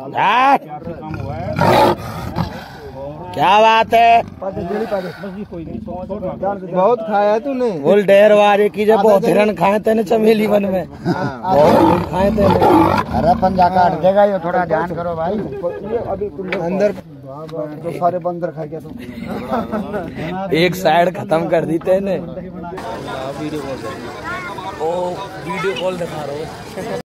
क्या बात है, बहुत खाया है तूने। बोल ढेर वारे की जब बहुत हिरण खाए थे चमेली वन में, बहुत खाए थे। अरे पंजा काट देगा ये, थोड़ा ध्यान करो भाई। अभी अंदर तो सारे बंदर खा गया तो एक साइड खत्म कर दी तेने। वीडियो कॉल दिखा रहा हूँ।